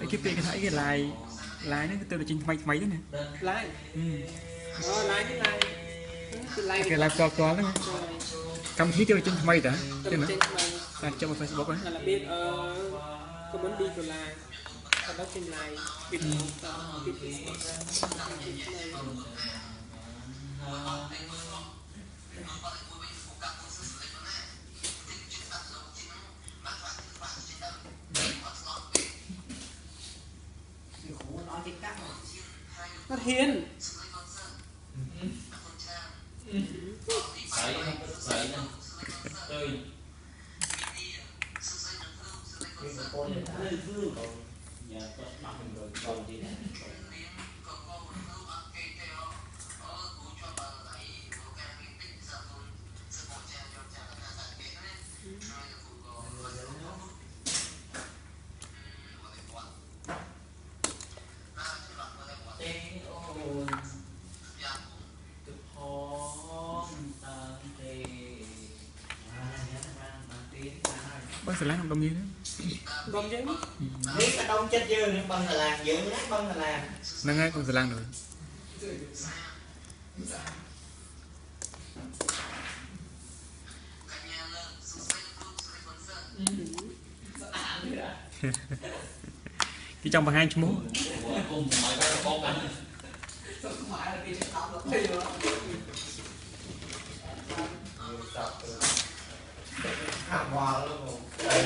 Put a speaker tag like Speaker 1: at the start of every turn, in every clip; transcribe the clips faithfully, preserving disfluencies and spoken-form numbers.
Speaker 1: cái cái thấy cái lái lái nó từ trên máy máy đấy nè
Speaker 2: lái ờ lái cái lái
Speaker 1: cái lái to to đó cầm khí chơi trên máy đã trên nữa là trong Facebook ấy
Speaker 2: là biết có muốn đi của lái đó trên lái biết nó hiền
Speaker 3: sấy sấy nè chơi nhà có mặc rồi còn gì nữa
Speaker 1: bác sẽ lái không đông như thế
Speaker 2: đông chứ
Speaker 3: nếu mà đông chết dư thì băng là làm dữ lắm băng là làm
Speaker 1: nâng ngay con sẽ lăn rồi cái trong bằng hai chú
Speaker 3: hàng hòa luôn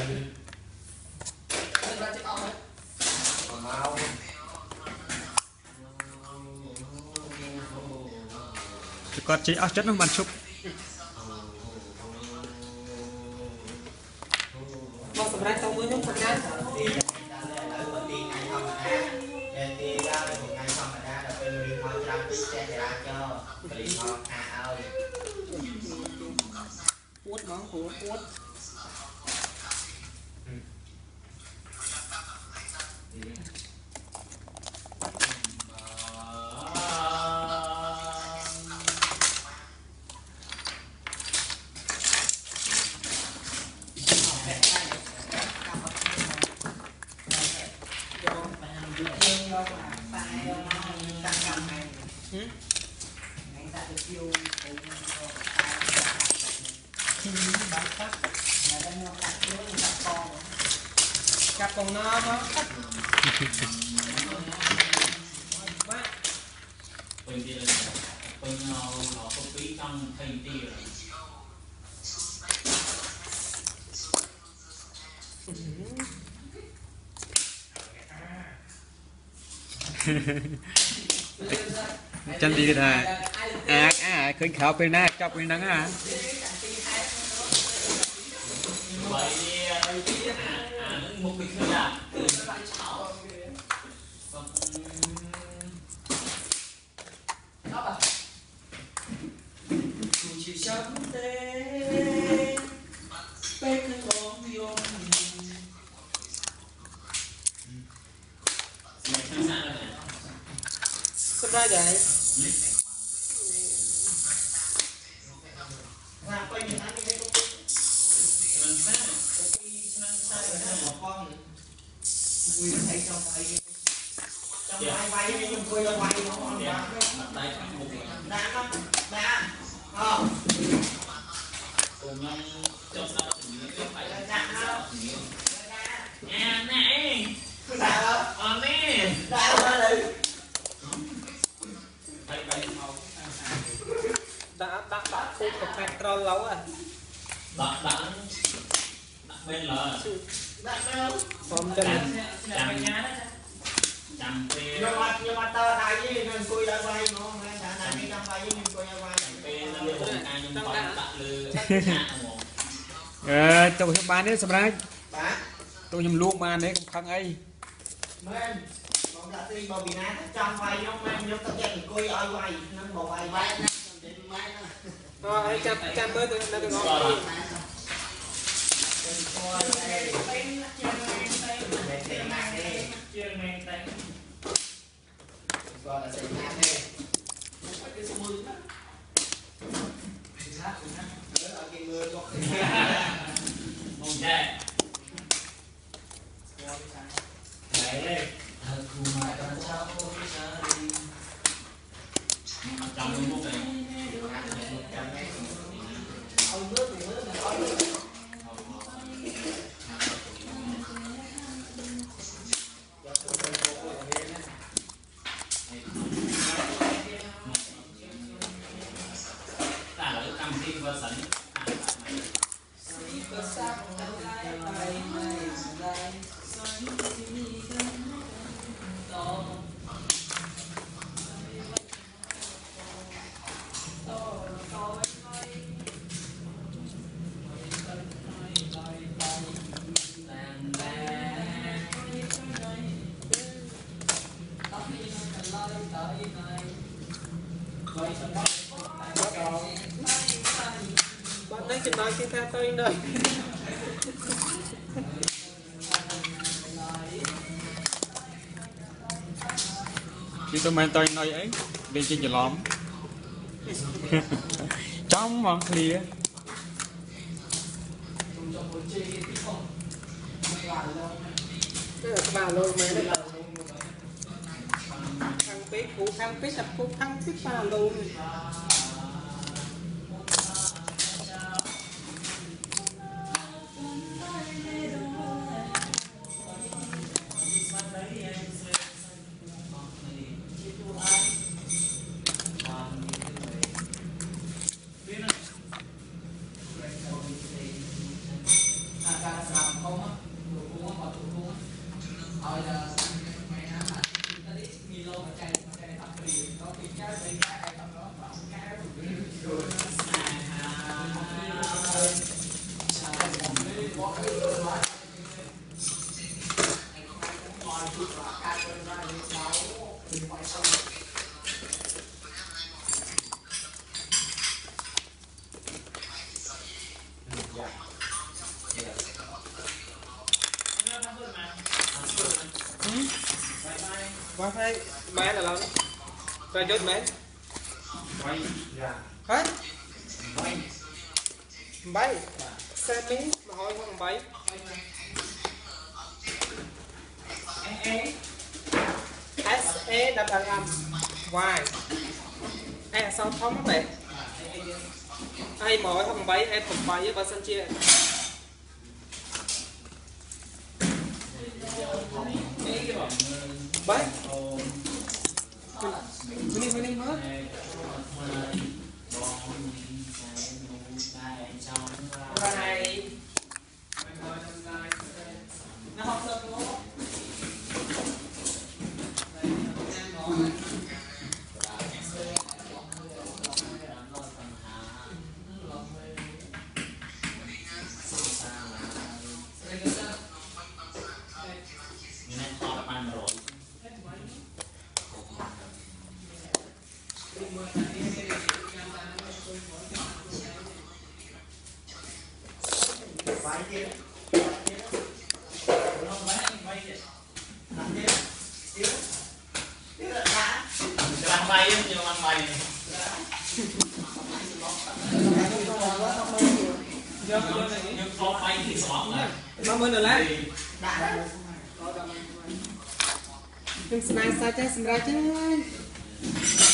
Speaker 1: con chỉ áo chất nó bắn sụp
Speaker 2: con sầm rách tao mới nhúng sầm rách quất món của quất cặp còn no đó
Speaker 3: bên kia bên nó nó có phí trong thành tiền
Speaker 1: chân đi ra à à khơi khảo bên na chọc bên nắng à
Speaker 3: vậy một cái thứ là chỉ sắp đến bên cái bóng yếm
Speaker 2: sắp ra vậy
Speaker 3: ra quay những anh cái công quy thấy trong tay trong tay quay đi trong quay quay nó ngon quá tay một đá nó đá ờ cùng nhau trong sao nó phải đá nó à này sao ờ nè đá nó đi tay tay mau
Speaker 2: đã đã đã khô cặp hàng trâu lâu à
Speaker 3: đặt đặt bên là
Speaker 2: không cho nên
Speaker 3: nhưng mà nhưng mà tơ này với mình cùi ra quay nó này cái trong quay với mình cùi ra quay
Speaker 1: ờ tôi không bán đấy sao đấy tôi nhầm luôn mà đấy không khăn ấy
Speaker 3: men còn đã đi bao bì nát trong quay nó men nó tất nhiên cùi ở quay nó một quay quay
Speaker 2: rồi chăm chăm bớt nó được ngon
Speaker 3: gọi là xây nát đi ở cái mưa có không chạy
Speaker 2: bạn đang chừng nói xin theo tôi đây
Speaker 1: chứ tôi mang tôi nơi ấy đi trên chợ lõm trong mà clear
Speaker 2: bà lôi mày đấy thằng pít phụ thằng pít sập phụ thằng pít bà lôi qua thấy mẹ là lâu đó ra chốt mẹ hết bay xe miếng mà hỏi không bay S E đập bằng âm Y e sao không các bạn ai mỏi không bay em không bay với bà sân chia bay Winning, winning hết. Rồi này. Nó học được không? Ba mươi rồi lá. Đừng snai sao chứ, snai chứ.